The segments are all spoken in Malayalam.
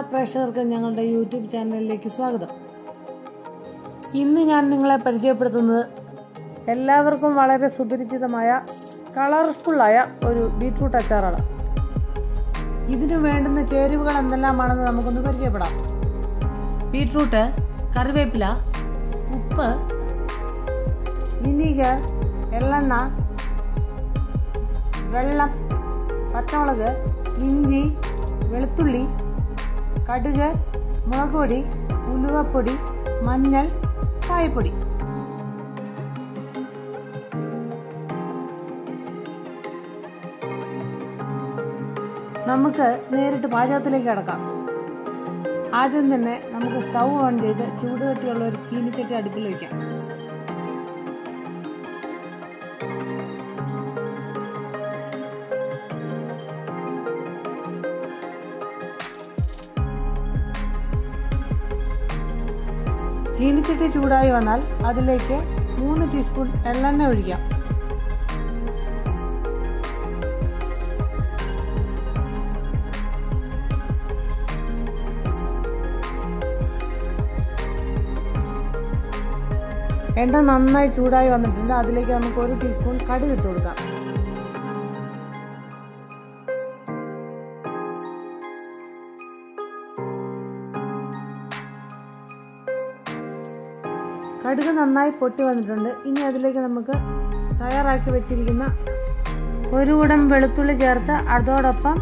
പ്രേക്ഷകർക്ക് ഞങ്ങളുടെ യൂട്യൂബ് ചാനലിലേക്ക് സ്വാഗതം. ഇന്ന് ഞാൻ നിങ്ങളെ പരിചയപ്പെടുത്തുന്നത് എല്ലാവർക്കും വളരെ സുപരിചിതമായ കളർഫുള്ളായ ഒരു ബീറ്റ്റൂട്ട് അച്ചാറാണ്. ഇതിന് വേണ്ടുന്ന ചേരുവകൾ എന്തെല്ലാമാണെന്ന് നമുക്കൊന്ന് പരിചയപ്പെടാം. ബീറ്റ്റൂട്ട്, കറിവേപ്പില, ഉപ്പ്, വിനീഗർ, എള്ളെണ്ണ, വെള്ളം, പച്ചമുളക്, ഇഞ്ചി, വെളുത്തുള്ളി, കടുക്, മുളക് പൊടി, ഉലുവപ്പൊടി, മഞ്ഞൾ, കായപ്പൊടി. നമുക്ക് നേരിട്ട് പാചകത്തിലേക്ക് കടക്കാം. ആദ്യം തന്നെ നമുക്ക് സ്റ്റൗ ഓൺ ചെയ്ത് ചൂടുകട്ടിയുള്ള ഒരു ചീനിച്ചട്ടി അടുപ്പിൽ വയ്ക്കാം. ചീനിച്ചട്ടി ചൂടായി വന്നാൽ അതിലേക്ക് 3 ടീസ്പൂൺ എള്ളെണ്ണ ഒഴിക്കാം. എണ്ണ നന്നായി ചൂടായി വന്നിട്ടുണ്ട്. അതിലേക്ക് നമുക്ക് 1 ടീസ്പൂൺ കടുക് ഇട്ട് കൊടുക്കാം. കടുക് നന്നായി പൊട്ടി വന്നിട്ടുണ്ട്. ഇനി അതിലേക്ക് നമുക്ക് തയ്യാറാക്കി വെച്ചിരിക്കുന്ന 1 കുടം വെളുത്തുള്ളി ചേർത്ത് അതോടൊപ്പം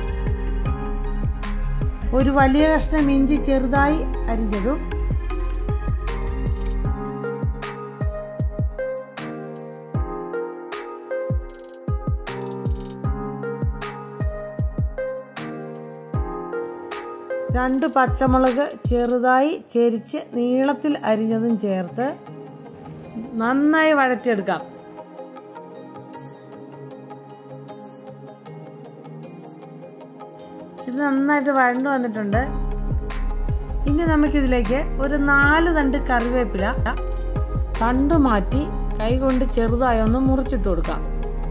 1 വലിയ കഷ്ണം ഇഞ്ചി ചെറുതായി അരിഞ്ഞതും, 2 പച്ചമുളക് ചെറുതായി ചെരിച്ച് നീളത്തിൽ അരിഞ്ഞതും ചേർത്ത് നന്നായി വഴറ്റിയെടുക്കാം. ഇത് നന്നായിട്ട് വഴണ്ടു വന്നിട്ടുണ്ട്. ഇനി നമുക്കിതിലേക്ക് 4 തണ്ട് കറിവേപ്പില തണ്ട് മാറ്റി കൈകൊണ്ട് ചെറുതായി ഒന്ന് മുറിച്ചിട്ട് കൊടുക്കാം.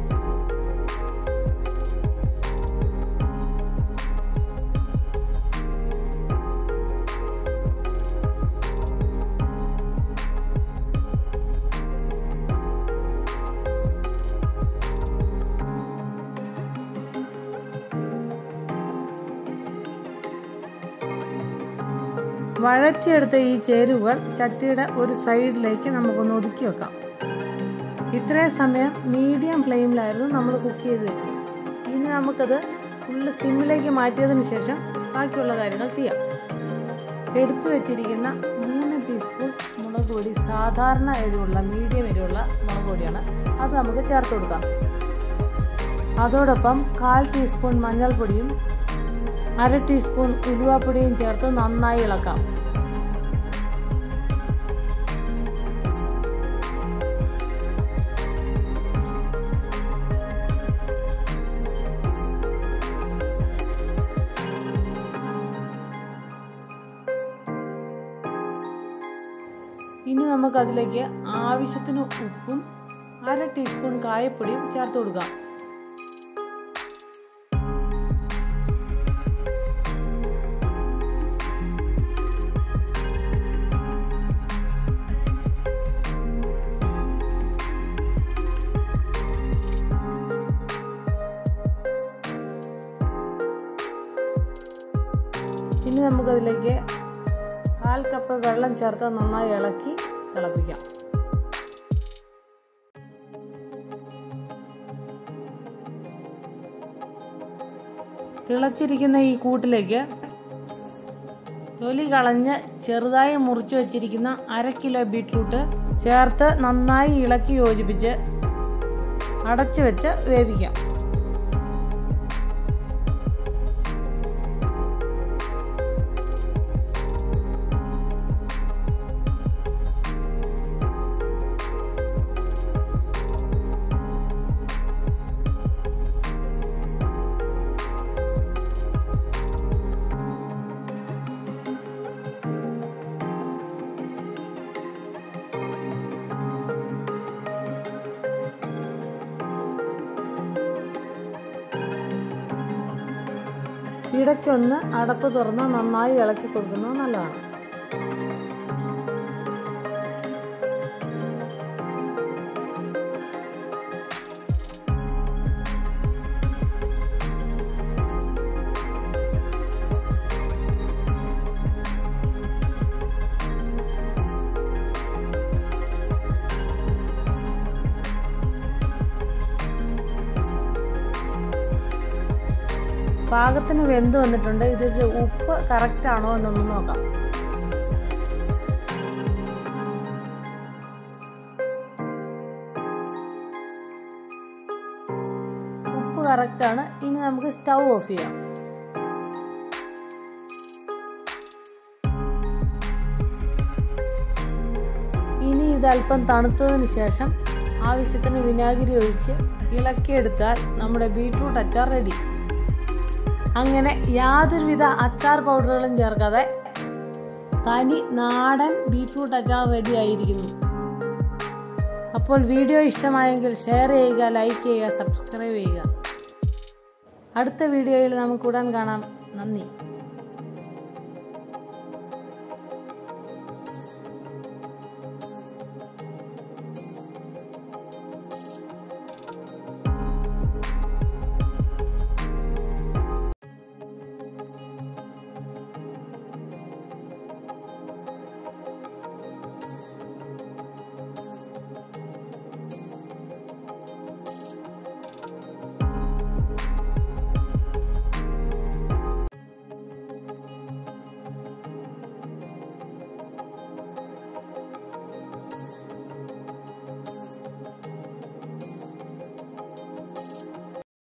വഴറ്റിയെടുത്ത ഈ ചേരുവകൾ ചട്ടിയുടെ ഒരു സൈഡിലേക്ക് നമുക്കൊന്ന് ഒതുക്കി വെക്കാം. ഇത്രയും സമയം മീഡിയം ഫ്ലെയിമിലായിരുന്നു നമ്മൾ കുക്ക് ചെയ്തത്. ഇനി നമുക്കത് ഫുള്ള് സിമ്മിലേക്ക് മാറ്റിയതിന് ശേഷം ബാക്കിയുള്ള കാര്യങ്ങൾ ചെയ്യാം. എടുത്തു വെച്ചിരിക്കുന്ന 3 ടീസ്പൂൺ മുളക് പൊടി, സാധാരണ എരിവുള്ള മീഡിയം എരിവുള്ള മുളക് പൊടിയാണ്. അത് നമുക്ക് ചേർത്ത് കൊടുക്കാം. അതോടൊപ്പം 1/4 ടീസ്പൂൺ മഞ്ഞൾപ്പൊടിയും 1/2 ടീസ്പൂൺ ഉലുവപ്പൊടിയും ചേർത്ത് നന്നായി ഇളക്കാം. ഇനി നമുക്കതിലേക്ക് ആവശ്യത്തിന് ഉപ്പും 1/2 ടീസ്പൂൺ കായപ്പൊടിയും ചേർത്ത് കൊടുക്കാം. ഇനി നമുക്കതിലേക്ക് 1/4 കപ്പ് വെള്ളം ചേർത്ത് നന്നായി ഇളക്കി തിളപ്പിക്കാം. തിളച്ചിരിക്കുന്ന ഈ കൂട്ടിലേക്ക് തൊലി കളഞ്ഞ് ചെറുതായി മുറിച്ച് വെച്ചിരിക്കുന്ന 1/2 കിലോ ബീറ്റ്റൂട്ട് ചേർത്ത് നന്നായി ഇളക്കി യോജിപ്പിച്ച് അടച്ചു വെച്ച് വേവിക്കാം. ഇടയ്ക്കൊന്ന് അടപ്പ് തുറന്ന് നന്നായി ഇളക്കി കൊടുക്കുന്നത് നല്ലതാണ്. പാകത്തിന് വെന്ത് വന്നിട്ടുണ്ട്. ഇതിൻ്റെ ഉപ്പ് കറക്റ്റ് ആണോ എന്നൊന്ന് നോക്കാം. ഉപ്പ് കറക്റ്റാണ്. ഇനി നമുക്ക് സ്റ്റൗ ഓഫ് ചെയ്യാം. ഇനി ഇത് അല്പം തണുത്തതിന് ശേഷം ആവശ്യത്തിന് വിനാഗിരി ഒഴിച്ച് ഇളക്കിയെടുത്താൽ നമ്മുടെ ബീട്രൂട്ട് അച്ചാർ റെഡി. അങ്ങനെ യാതൊരുവിധ അച്ചാർ പൗഡറുകളും ചേർക്കാതെ തനി നാടൻ ബീട്രൂട്ട് അച്ചാർ റെഡി ആയിരിക്കുന്നു. അപ്പോൾ വീഡിയോ ഇഷ്ടമായെങ്കിൽ ഷെയർ ചെയ്യുക, ലൈക്ക് ചെയ്യുക, സബ്സ്ക്രൈബ് ചെയ്യുക. അടുത്ത വീഡിയോയിൽ നമുക്ക് ഉടൻ കാണാം. നന്ദി.